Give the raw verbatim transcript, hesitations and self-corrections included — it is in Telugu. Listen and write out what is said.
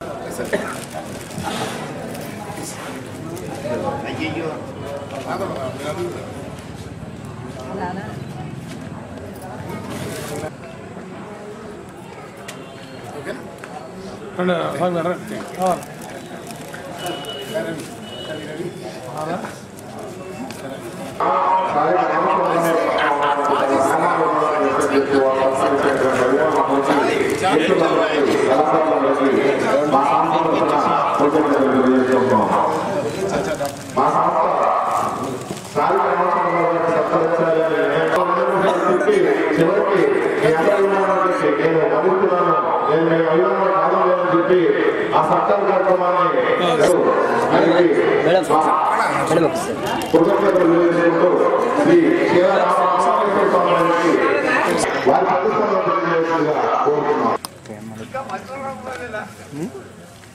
అయ్యయ్యో రెండు ఆ సత్కార కార్యక్రమాన్ని శ్రీ శివరామేశ్వర స్వామి వారి ప్రతిష్టంగా కోరుతున్నాం.